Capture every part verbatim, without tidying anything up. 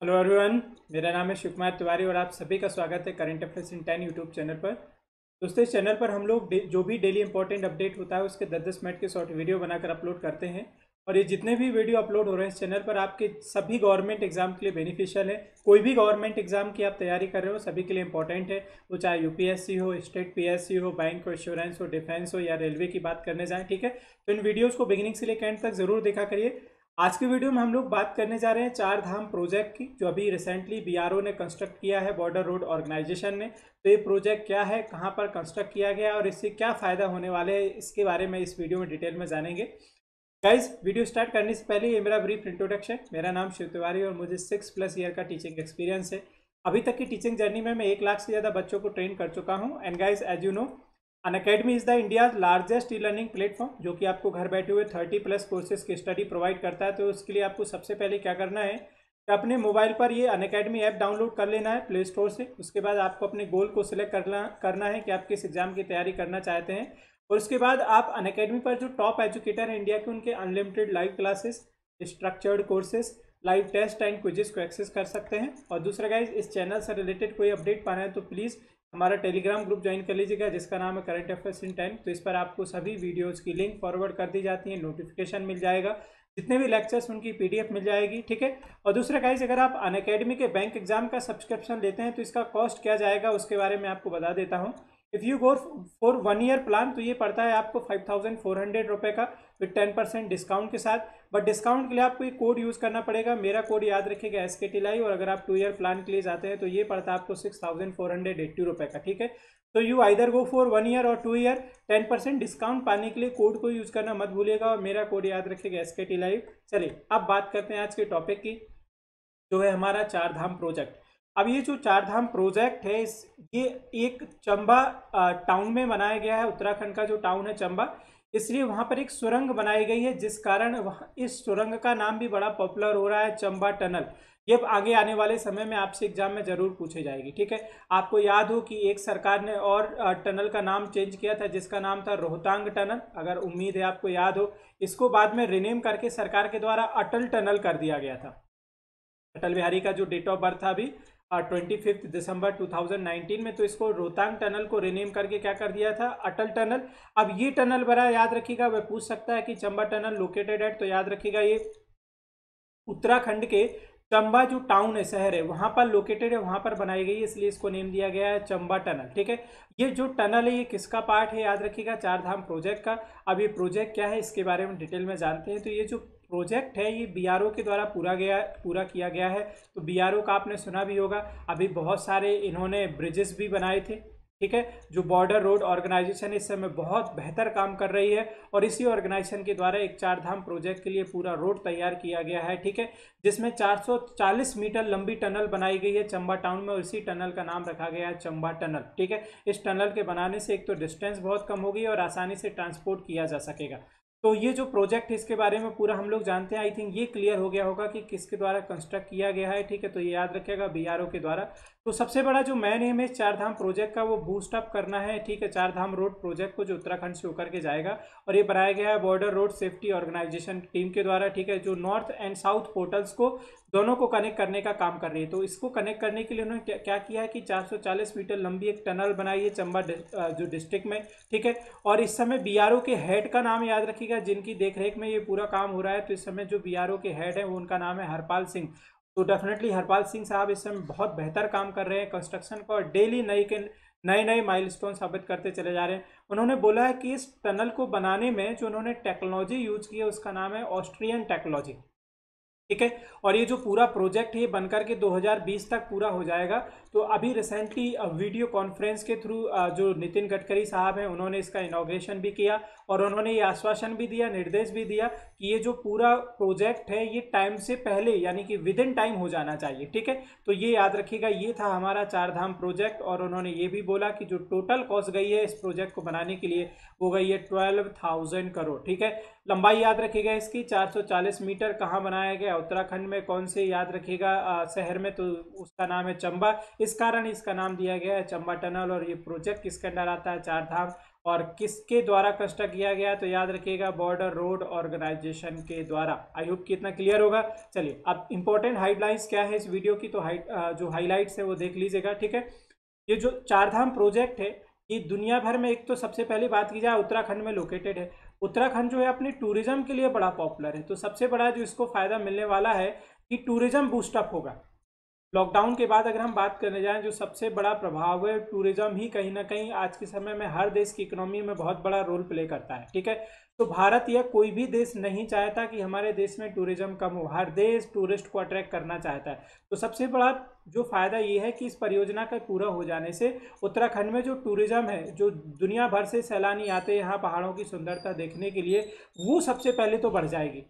Hello everyone, मेरा नाम है शिव कुमार तिवारी और आप सभी का स्वागत है current affairs in ten YouTube channel पर। दोस्तों, इस चैनल पर हम लोग जो भी डेली इंपॉर्टेंट अपडेट होता है उसके दस दस मिनट के शॉर्ट वीडियो बनाकर अपलोड करते हैं और ये जितने भी वीडियो अपलोड हो रहे हैं इस चैनल पर आपके सभी गवर्नमेंट एग्जाम के लिए बेनिफिशियल है। कोई भी गवर्नमेंट एग्जाम की आप तैयारी कर रहे हो सभी के लिए इंपॉर्टेंट है, वो चाहे यूपीएससी हो, स्टेट पीएससी हो, बैंक हो, इंश्योरेंस हो, डिफेंस हो या रेलवे की बात करने जाए। ठीक है, तो इन वीडियोज़ को बिगिनिंग से लेकर एंड तक जरूर देखा करिए। आज के वीडियो में हम लोग बात करने जा रहे हैं चार धाम प्रोजेक्ट की, जो अभी रिसेंटली बीआरओ ने कंस्ट्रक्ट किया है, बॉर्डर रोड ऑर्गेनाइजेशन ने। तो ये प्रोजेक्ट क्या है, कहां पर कंस्ट्रक्ट किया गया और इससे क्या फ़ायदा होने वाले है, इसके बारे में इस वीडियो में डिटेल में जानेंगे। गाइज, वीडियो स्टार्ट करने से पहले ये मेरा ब्रीफ इंट्रोडक्शन। मेरा नाम शिव तिवारी और मुझे सिक्स प्लस ईयर का टीचिंग एक्सपीरियंस है। अभी तक की टीचिंग जर्नी में मैं एक लाख से ज़्यादा बच्चों को ट्रेन कर चुका हूँ। And guys, as you know, Unacademy is the India largest e learning platform, जो कि आपको घर बैठे हुए थर्टी प्लस कोर्सेज की स्टडी प्रोवाइड करता है। तो उसके लिए आपको सबसे पहले क्या करना है कि अपने मोबाइल पर ये अनअकैडमी ऐप डाउनलोड कर लेना है प्ले स्टोर से। उसके बाद आपको अपने गोल को सिलेक्ट करना करना है कि आप किस एग्जाम की तैयारी करना चाहते हैं। और उसके बाद आप अनअकैडमी पर जो टॉप एजुकेटर हैं इंडिया के, उनके unlimited live classes, structured courses, live test and quizzes को एक्सेस कर सकते हैं। और दूसरा गाइज, इस चैनल से रिलेटेड कोई अपडेट पाना है तो प्लीज़ हमारा टेलीग्राम ग्रुप ज्वाइन कर लीजिएगा, जिसका नाम है करंट अफेयर्स इन टेन। तो इस पर आपको सभी वीडियोस की लिंक फॉरवर्ड कर दी जाती है, नोटिफिकेशन मिल जाएगा, जितने भी लेक्चर्स उनकी पीडीएफ मिल जाएगी। ठीक है, और दूसरा गाइज, अगर आप अनअकैडमी के बैंक एग्जाम का सब्सक्रिप्शन लेते हैं तो इसका कॉस्ट क्या जाएगा उसके बारे में आपको बता देता हूँ। If you go for one year plan तो ये पड़ता है आपको फाइव थाउजेंड फोर हंड्रेड रुपये का विद टेन परसेंट डिस्काउंट के साथ। बट डिस्काउंट के लिए आपको एक कोड यूज़ करना पड़ेगा। मेरा कोड याद रखिएगा, एस के टी लाई। और अगर आप टू ईयर प्लान के लिए जाते हैं तो ये पड़ता है आपको six thousand four hundred eighty रुपये का। ठीक है, तो you either go for one year और two year. Ten percent discount पाने के लिए कोड को यूज़ करना मत भूलिएगा और मेरा कोड याद रखिएगा, एस के टी लाई। चलिए अब बात करते हैं आज के टॉपिक की, जो है हमारा चार धाम प्रोजेक्ट। अब ये जो चार धाम प्रोजेक्ट है इस ये एक चंबा टाउन में बनाया गया है। उत्तराखंड का जो टाउन है चंबा, इसलिए वहाँ पर एक सुरंग बनाई गई है, जिस कारण वहाँ इस सुरंग का नाम भी बड़ा पॉपुलर हो रहा है, चंबा टनल। ये आगे आने वाले समय में आपसे एग्जाम में जरूर पूछे जाएगी। ठीक है, आपको याद हो कि एक सरकार ने और टनल का नाम चेंज किया था, जिसका नाम था रोहतांग टनल। अगर उम्मीद है आपको याद हो, इसको बाद में रिनेम करके सरकार के द्वारा अटल टनल कर दिया गया था। अटल बिहारी का जो डेट ऑफ बर्थ था अभी ट्वेंटी फिफ्थ दिसंबर टू थाउजेंड नाइनटीन में, तो इसको रोहतांग टनल को रिनेम करके क्या कर दिया था, अटल टनल। अब ये टनल बड़ा याद रखिएगा, वह पूछ सकता है कि चंबा टनल लोकेटेड एट, तो याद रखिएगा ये उत्तराखंड के चंबा जो टाउन है, शहर है, वहां पर लोकेटेड है, वहां पर बनाई गई है, इसलिए इसको नेम दिया गया है चंबा टनल। ठीक है, ये जो टनल है ये किसका पार्ट है, याद रखिएगा, चार धाम प्रोजेक्ट का। अब ये प्रोजेक्ट क्या है इसके बारे में डिटेल में जानते हैं। तो ये जो प्रोजेक्ट है ये बीआरओ के द्वारा पूरा गया पूरा किया गया है। तो बीआरओ का आपने सुना भी होगा, अभी बहुत सारे इन्होंने ब्रिजेस भी बनाए थे। ठीक है, जो बॉर्डर रोड ऑर्गेनाइजेशन इस समय बहुत बेहतर काम कर रही है और इसी ऑर्गेनाइजेशन के द्वारा एक चार धाम प्रोजेक्ट के लिए पूरा रोड तैयार किया गया है। ठीक है, जिसमें चार सौ चालीस मीटर लंबी टनल बनाई गई है चंबा टाउन में और इसी टनल का नाम रखा गया है चंबा टनल। ठीक है, इस टनल के बनाने से एक तो डिस्टेंस बहुत कम होगी और आसानी से ट्रांसपोर्ट किया जा सकेगा। तो ये जो प्रोजेक्ट है इसके बारे में पूरा हम लोग जानते हैं। आई थिंक ये क्लियर हो गया होगा कि किसके द्वारा कंस्ट्रक्ट किया गया है। ठीक है, तो ये याद रखिएगा, बीआरओ के द्वारा। तो सबसे बड़ा जो मेन एम है चार धाम प्रोजेक्ट का, वो बूस्ट अप करना है। ठीक है, चार धाम रोड प्रोजेक्ट को, जो उत्तराखंड से होकर के जाएगा और ये बनाया गया है border road safety organisation team के द्वारा। ठीक है, जो नॉर्थ एंड साउथ पोर्टल्स को दोनों को कनेक्ट करने का काम कर रही है। तो इसको कनेक्ट करने के लिए उन्होंने क्या किया है कि चार सौ चालीस मीटर लंबी एक टनल बनाई है चंबा जो डिस्ट्रिक्ट में। ठीक है, और इस समय बीआरओ के हेड का नाम याद रखिएगा, जिनकी देखरेख में ये पूरा काम हो रहा है। तो इस समय जो बीआरओ के हेड है वो उनका नाम है हरपाल सिंह। तो डेफिनेटली हरपाल सिंह साहब इस समय बहुत बेहतर काम कर रहे हैं कंस्ट्रक्शन को और डेली नई के नए नए माइलस्टोन साबित करते चले जा रहे हैं। उन्होंने बोला है कि इस टनल को बनाने में जो उन्होंने टेक्नोलॉजी यूज की है उसका नाम है ऑस्ट्रियन टेक्नोलॉजी। ठीक है, और ये जो पूरा प्रोजेक्ट है ये बनकर के दो हज़ार बीस तक पूरा हो जाएगा। तो अभी रिसेंटली वीडियो कॉन्फ्रेंस के थ्रू जो नितिन गडकरी साहब हैं उन्होंने इसका इनॉग्रेशन भी किया और उन्होंने ये आश्वासन भी दिया, निर्देश भी दिया कि ये जो पूरा प्रोजेक्ट है ये टाइम से पहले यानी कि विद इन टाइम हो जाना चाहिए। ठीक है, तो ये याद रखिएगा, ये था हमारा चार धाम प्रोजेक्ट। और उन्होंने ये भी बोला कि जो टोटल कॉस्ट गई है इस प्रोजेक्ट को बनाने के लिए वो गई है ट्वेल्व थाउजेंड करोड़। ठीक है, लंबाई याद रखिएगा इसकी चार सौ चालीस मीटर। कहाँ बनाया गया, उत्तराखंड में, कौन से, याद रखिएगा शहर में, तो उसका नाम है चंबा। इस कारण इसका नाम दिया गया है चंबा टनल। और ये प्रोजेक्ट किसके अंडर आता है, चार धाम। और किसके द्वारा कंस्ट्रक्ट किया गया, तो याद रखिएगा बॉर्डर रोड ऑर्गेनाइजेशन के द्वारा। आई होप कि इतना क्लियर होगा। चलिए अब इंपॉर्टेंट हाइलाइट्स क्या है इस वीडियो की, तो हाई जो हाइलाइट्स है वो देख लीजिएगा, ठीक है। ये जो चारधाम प्रोजेक्ट है ये दुनिया भर में, एक तो सबसे पहली बात की जाए उत्तराखंड में लोकेटेड है। उत्तराखंड जो है अपनी टूरिज्म के लिए बड़ा पॉपुलर है, तो सबसे बड़ा जो इसको फायदा मिलने वाला है कि टूरिज्म बूस्टअप होगा। लॉकडाउन के बाद अगर हम बात करने जाएं, जो सबसे बड़ा प्रभाव है टूरिज्म ही कहीं ना कहीं आज के समय में हर देश की इकोनॉमी में बहुत बड़ा रोल प्ले करता है, ठीक है। तो भारत या कोई भी देश नहीं चाहता कि हमारे देश में टूरिज्म कम हो, हर देश टूरिस्ट को अट्रैक्ट करना चाहता है। तो सबसे बड़ा जो फायदा ये है कि इस परियोजना का पूरा हो जाने से उत्तराखंड में जो टूरिज्म है, जो दुनिया भर से सैलानी आते हैं यहाँ पहाड़ों की सुंदरता देखने के लिए, वो सबसे पहले तो बढ़ जाएगी,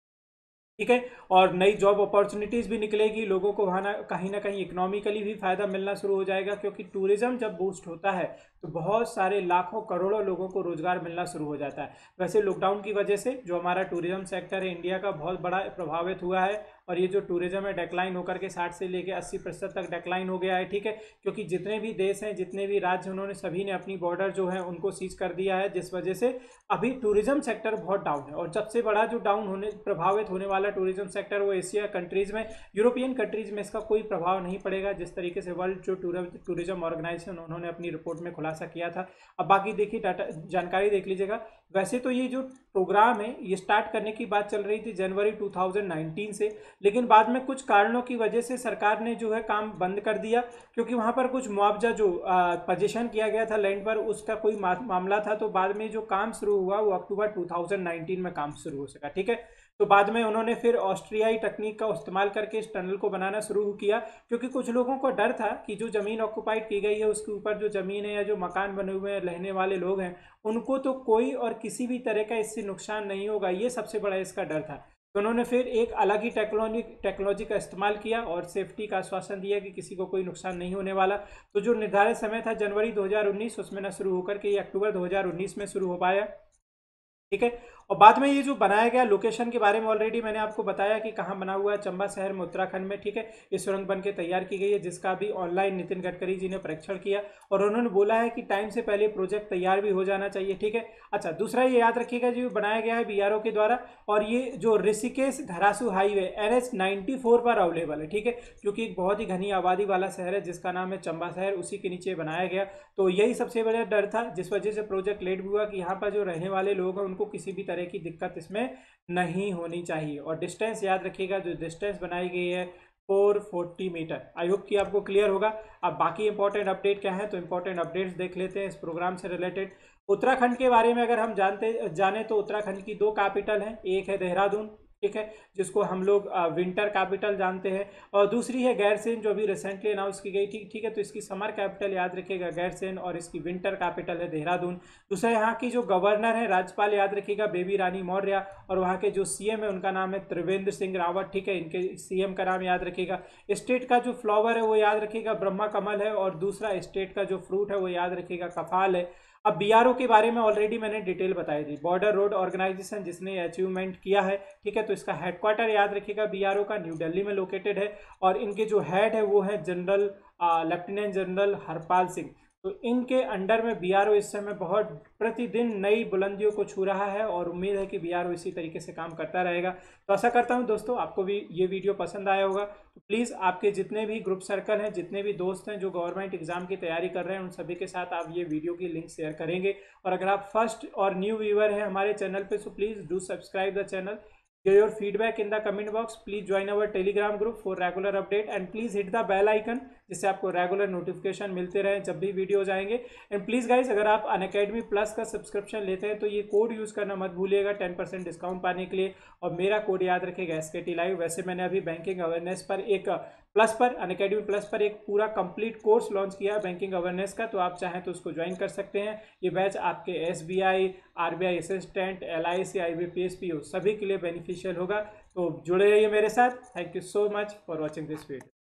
ठीक है। और नई जॉब अपॉर्चुनिटीज़ भी निकलेगी, लोगों को वहाँ ना कहीं ना कहीं इकोनॉमिकली भी फायदा मिलना शुरू हो जाएगा, क्योंकि टूरिज्म जब बूस्ट होता है तो बहुत सारे लाखों करोड़ों लोगों को रोजगार मिलना शुरू हो जाता है। वैसे लॉकडाउन की वजह से जो हमारा टूरिज्म सेक्टर है इंडिया का बहुत बड़ा प्रभावित हुआ है, और ये जो टूरिज्म है डेक्लाइन होकर के साठ से लेकर अस्सी प्रतिशत तक डेक्लाइन हो गया है, ठीक है। क्योंकि जितने भी देश हैं, जितने भी राज्य, उन्होंने सभी ने अपनी बॉर्डर जो है उनको सीज कर दिया है, जिस वजह से अभी टूरिज्म सेक्टर बहुत डाउन है। और सबसे बड़ा जो डाउन होने प्रभावित होने वाला टूरिज्म सेक्टर वो एशिया कंट्रीज में, यूरोपियन कंट्रीज में इसका कोई प्रभाव नहीं पड़ेगा, जिस तरीके से वर्ल्ड जो टूरिज्म ऑर्गेनाइजेशन उन्होंने अपनी रिपोर्ट में खुलासा किया था। अब बाकी देखिए डाटा जानकारी देख लीजिएगा। वैसे तो ये जो प्रोग्राम है ये स्टार्ट करने की बात चल रही थी जनवरी दो हज़ार उन्नीस से, लेकिन बाद में कुछ कारणों की वजह से सरकार ने जो है काम बंद कर दिया, क्योंकि वहाँ पर कुछ मुआवजा जो पोजीशन किया गया था लैंड पर उसका कोई मा, मामला था। तो बाद में जो काम शुरू हुआ वो अक्टूबर दो हज़ार उन्नीस में काम शुरू हो सका, ठीक है। तो बाद में उन्होंने फिर ऑस्ट्रियाई तकनीक का इस्तेमाल करके इस टनल को बनाना शुरू किया, क्योंकि कुछ लोगों को डर था कि जो ज़मीन ऑक्युपाइड की गई है उसके ऊपर जो ज़मीन है या जो मकान बने हुए हैं रहने वाले लोग हैं उनको तो कोई और किसी भी तरह का इससे नुकसान नहीं होगा, ये सबसे बड़ा इसका डर था। तो उन्होंने फिर एक अलग ही टेक्नोलॉजी टेक्नोलॉजी का इस्तेमाल किया और सेफ्टी का आश्वासन दिया कि किसी को कोई नुकसान नहीं होने वाला। तो जो निर्धारित समय था जनवरी दो हज़ार उन्नीस उसमें न शुरू होकर के ये अक्टूबर दो हज़ार उन्नीस में शुरू हो पाया, ठीक है। और बाद में ये जो बनाया गया लोकेशन के बारे में ऑलरेडी मैंने आपको बताया कि कहाँ बना हुआ है, चंबा शहर में उत्तराखंड में, ठीक है। ये सुरंग बन के तैयार की गई है, जिसका भी ऑनलाइन नितिन गडकरी जी ने परीक्षण किया और उन्होंने बोला है कि टाइम से पहले प्रोजेक्ट तैयार भी हो जाना चाहिए, ठीक है। अच्छा, दूसरा ये याद रखिएगा जो बनाया गया है बीआरओ के द्वारा, और ये जो Rishikesh Gharasu highway N H ninety four पर अवेलेबल है, ठीक है, क्योंकि एक बहुत ही घनी आबादी वाला शहर है जिसका नाम है चंबा शहर, उसी के नीचे बनाया गया। तो यही सबसे बड़ा डर था जिस वजह से प्रोजेक्ट लेट भी हुआ कि यहाँ पर जो रहने वाले लोग हैं उनको किसी भी तरह की दिक्कत इसमें नहीं होनी चाहिए। और डिस्टेंस याद रखिएगा, जो डिस्टेंस बनाई गई है चार सौ चालीस मीटर। आई होप कि आपको क्लियर होगा। अब बाकी इंपॉर्टेंट अपडेट क्या है, तो इंपॉर्टेंट अपडेट्स देख लेते हैं इस प्रोग्राम से रिलेटेड। उत्तराखंड के बारे में अगर हम जानते जाने तो उत्तराखंड की दो कैपिटल हैं, एक है देहरादून, ठीक है, जिसको हम लोग विंटर कैपिटल जानते हैं, और दूसरी है गैरसेन जो अभी रिसेंटली अनाउंस की गई थी, ठीक है। तो इसकी समर कैपिटल याद रखिएगा गैरसेन और इसकी विंटर कैपिटल है देहरादून। दूसरा यहाँ की जो गवर्नर है राज्यपाल याद रखिएगा बेबी रानी मौर्य, और वहाँ के जो सीएम है उनका नाम है त्रिवेंद्र सिंह रावत, ठीक है। इनके सीएम का नाम याद रखिएगा। स्टेट का जो फ्लावर है वो याद रखिएगा ब्रह्मा कमल है, और दूसरा स्टेट का जो फ्रूट है वो याद रखिएगा कफाल है। अब बीआरओ के बारे में ऑलरेडी मैंने डिटेल बताई थी, बॉर्डर रोड ऑर्गेनाइजेशन जिसने अचीवमेंट किया है, ठीक है। तो इसका हेडक्वार्टर याद रखिएगा बीआरओ का न्यू दिल्ली में लोकेटेड है, और इनके जो हेड है वो है general lieutenant general Harpal Singh. तो इनके अंडर में बीआरओ इस समय बहुत प्रतिदिन नई बुलंदियों को छू रहा है, और उम्मीद है कि बीआरओ इसी तरीके से काम करता रहेगा। तो आशा करता हूं दोस्तों आपको भी ये वीडियो पसंद आया होगा। तो प्लीज़ आपके जितने भी ग्रुप सर्कल हैं, जितने भी दोस्त हैं जो गवर्नमेंट एग्जाम की तैयारी कर रहे हैं, उन सभी के साथ आप ये वीडियो की लिंक शेयर करेंगे। और अगर आप फर्स्ट और न्यू व्यूअर हैं हमारे चैनल पे, तो please do subscribe the channel. Give your feedback in the comment box. Please join our telegram group for regular update and please hit the bell icon जिससे आपको रेगुलर नोटिफिकेशन मिलते रहे जब भी वीडियोज आएंगे। एंड प्लीज़ गाइज अगर आप Unacademy plus का सब्सक्रिप्शन लेते हैं तो ये कोड यूज़ करना मत भूलिएगा टेन परसेंट डिस्काउंट पाने के लिए, और मेरा कोड याद रखिएगा एस के टी लाइव। वैसे मैंने अभी बैंकिंग अवेयरनेस पर एक प्लस पर अनअकैडमी प्लस पर एक पूरा कंप्लीट कोर्स लॉन्च किया है बैंकिंग अवेयरनेस का, तो आप चाहें तो उसको ज्वाइन कर सकते हैं। ये बैच आपके S B I, R B I assistant, L I C, I B P S P O सभी के लिए बेनिफिशियल होगा। तो जुड़े रहिए मेरे साथ। Thank you so much for watching this video.